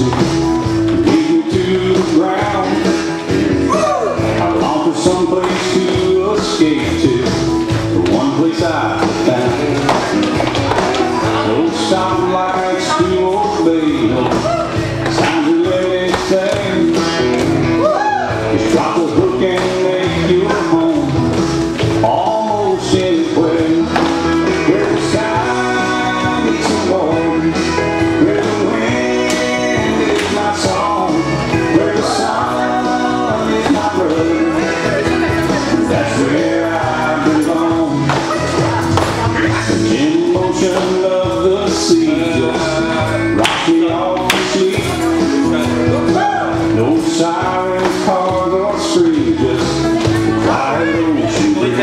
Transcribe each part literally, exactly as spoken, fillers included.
lead me to the ground. I long for some place to escape to, the one place I found. No stoplights to obey, no signs of anything. Just drop the hook and make your home, almost anywhere. Where the sky meets the water, where the wind is my song, where the sun is my brother, that's where I belong. In motion of the sea, just rock me off to sleep. No sirens, cars or streets, just the quiet ocean breeze.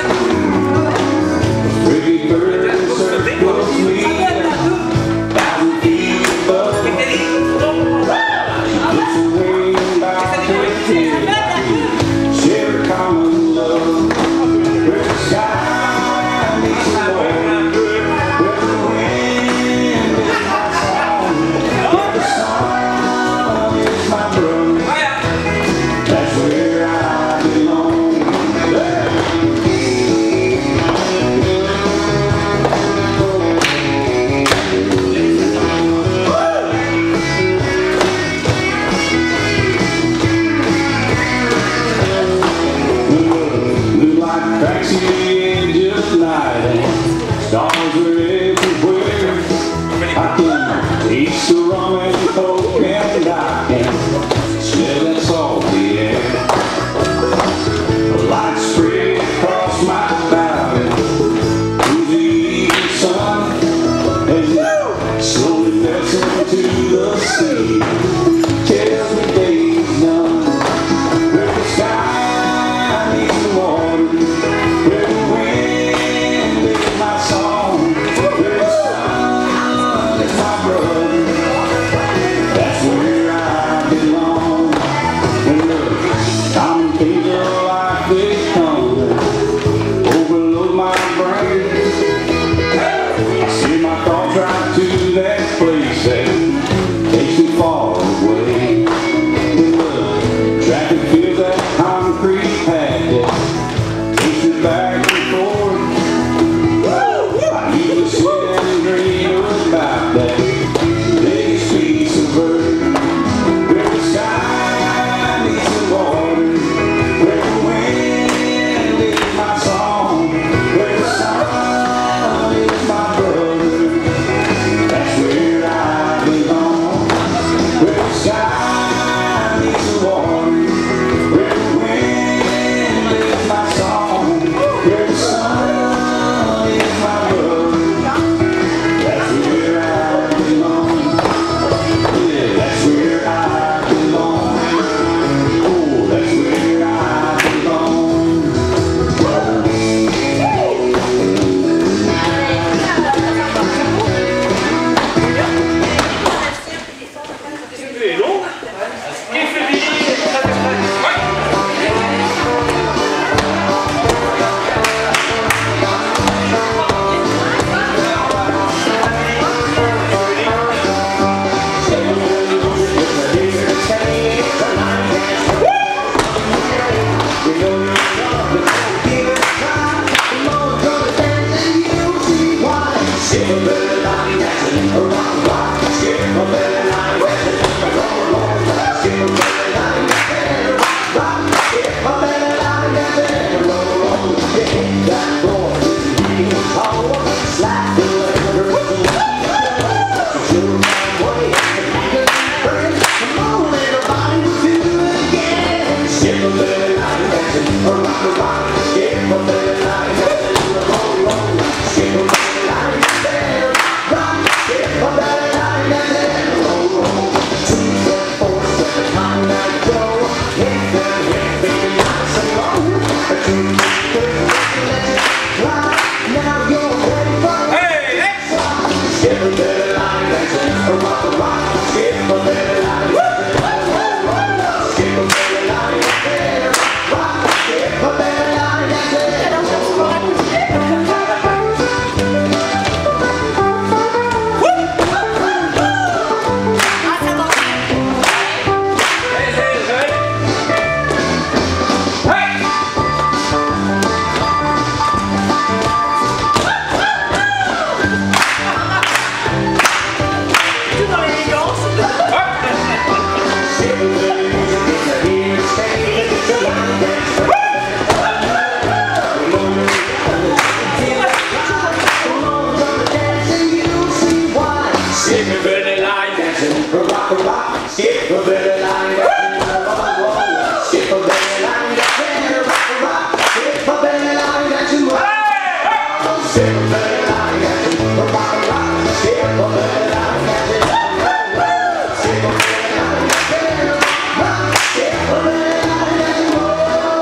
A pretty bird circles me a thousand feet above. She puts her wing about her head, share a common love. Where the sky meets the water, where the wind is my song, where the sun is my brother, that's where I belong. Moonlight cracks the edge of night, and stars are everywhere. I can taste the rum and coke, and I can smell that salty air. The light spread across my valley through the evening sun, and slowly melts into the sea. Tells me day's done. Where the sky meets the water, where the wind is my song, where the sun is my brother, that's where I belong. And look, complicated like they come, overload my brain. I send my thoughts right to that place that takes me far away. And look, traffic feels that concrete path that takes me back and forth. I need to sit and dream about that biggest piece of earth. Where the sky meets the water, where the wind is my song, where the sun is my brother, that's where I belong. Where the sky meets the water, where the wind is my song, where the sun is my brother, that's where I belong. Yeah, that's where I belong. Oh, that's where I belong. rock a rock, skip a belly line, roll, skip a belly line, rock a rock, skip a belly line, that's a roll, skip a belly line, rock a rock, skip a belly line, that's a roll, skip a belly line, rock, skip a belly line, that's a roll.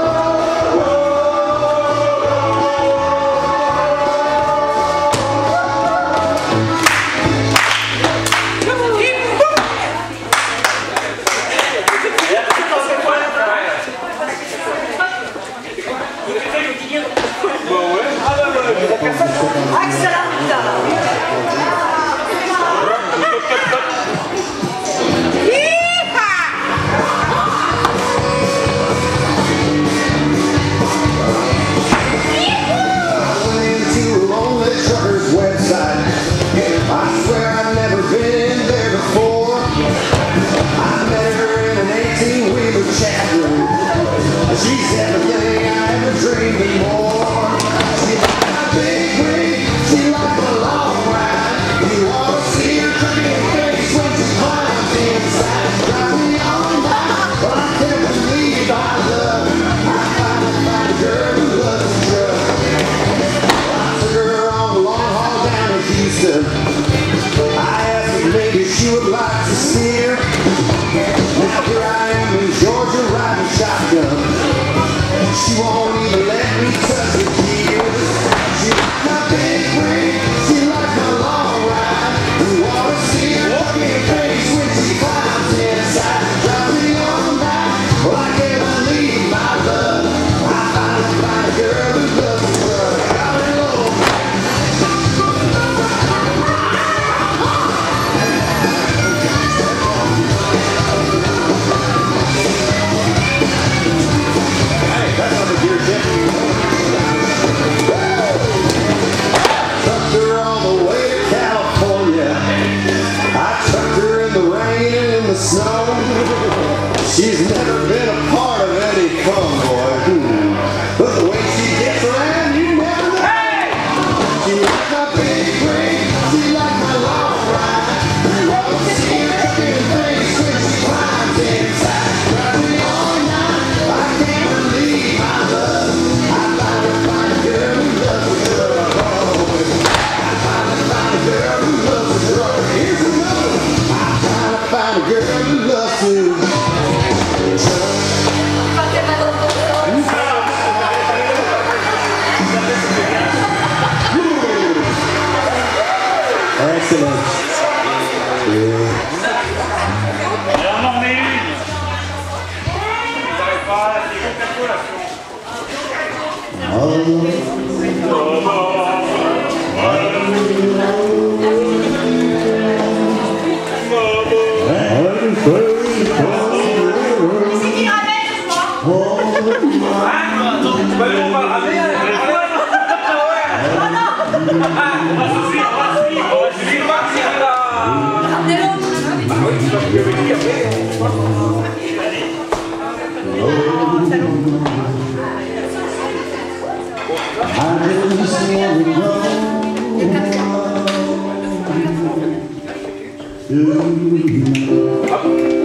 She's everything I ever dreamed and more. She like my big rig, she like my long ride. You ought to see her turning her face when she climbs inside. Drive me all night, but I can't believe I love her. I finally find a girl who loves the truck. I took her on the long haul down to Houston. I asked her maybe she would like to steer. Now here I am in Georgia riding shotgun. She won't even let me touch the gears. She like my big rig, she like my long ride. You ought to see her fucking face when she climbs inside. Drive me all night, well I can't believe my love. I finally find a girl who loves the truck. Got me low. She's never been a part of any convoy, hmm. But the way she gets around, you never know. Hey! She like my big rig, she like my long ride. You ought to see her fucking face when she climbs inside. Drive me all night, I can't believe my love. I finally find a girl who loves the truck. I finally find a girl who loves the truck. Here's another. I finally find a girl who loves to. Excellent. Yeah. J'en ai une. Vous n'avez pas des calculations. C'est qui ramène, je crois. Ah, non, tu vas nous ramener. On va se suivre, on va se suivre, on va se suivre, I